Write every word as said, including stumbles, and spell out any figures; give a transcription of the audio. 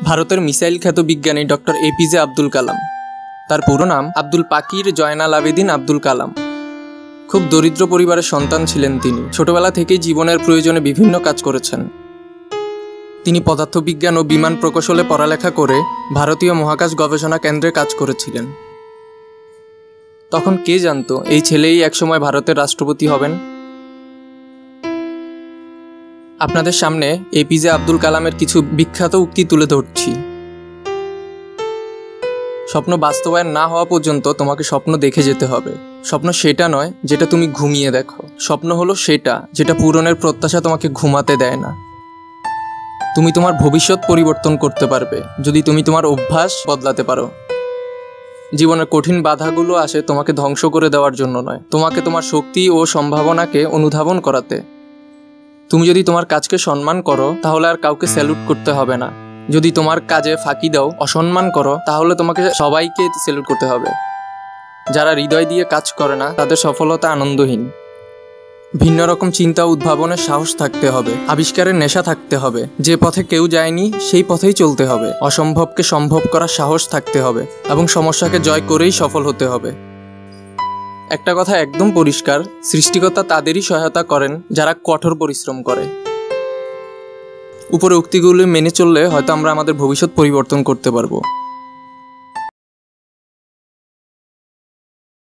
ভারতের মিসাইল খ্যাত বিজ্ঞানী doctor A P J Abdul Kalam. তার পুরো নাম আব্দুল পাকির জয়নালাবেদিন আব্দুল কালাম। খুব দরিদ্র পরিবারের সন্তান ছিলেন তিনি। ছোটবেলা থেকেই জীবনের প্রয়োজনে বিভিন্ন কাজ করেছেন। তিনি পদার্থবিজ্ঞান ও বিমান প্রকৌশলে পড়ালেখা করে ভারতীয় মহাকাশ গবেষণা কেন্দ্রে কাজ করেছিলেন। তখন কে জানতো এই ছেলেই একসময় ভারতের রাষ্ট্রপতি হবেন। আপনাদের সামনে এ পি জে আব্দুল কালামের কিছু বিখ্যাত উক্তি তুলে ধরছি। স্বপ্ন বাস্তবায়ন না হওয়া পর্যন্ত তোমাকে স্বপ্ন দেখে যেতে হবে। স্বপ্ন সেটা নয় যেটা তুমি ঘুমিয়ে দেখো। স্বপ্ন হলো সেটা যেটা পূরণের প্রত্যাশা তোমাকে ঘুমাতে দেয় না। তুমি তোমার ভবিষ্যৎ পরিবর্তন করতে পারবে যদি তুমি তোমার অভ্যাস বদলাতে পারো। জীবনের কঠিন বাধাগুলো আসে তোমাকে ধ্বংস করে দেওয়ার জন্য নয়, তোমাকে তোমার শক্তি ও সম্ভাবনাকে অনুধাবন করাতে। তুমি যদি তোমার কাজকে সম্মান করো তাহলে আর কাউকে স্যালুট করতে হবে না। যদি তোমার কাজে ফাঁকি দাও, অসম্মান করো, তাহলে তোমাকে সবাইকে স্যালুট করতে হবে। যারা হৃদয় দিয়ে কাজ করে না তাদের সফলতা আনন্দহীন। ভিন্ন রকম চিন্তা উদ্ভাবনের সাহস থাকতে হবে, আবিষ্কারের নেশা থাকতে হবে। যে পথে কেউ যায়নি সেই পথেই চলতে হবে। অসম্ভবকে সম্ভব করার সাহস থাকতে হবে এবং সমস্যাকে জয় করেই সফল হতে হবে। একটা কথা একদম পরিষ্কার, সৃষ্টিকর্তা তাদেরই সহায়তা করেন যারা কঠোর পরিশ্রম করে। উপরে উক্তিগুলি মেনে চললে হয়তো আমরা আমাদের ভবিষ্যৎ পরিবর্তন করতে পারবো।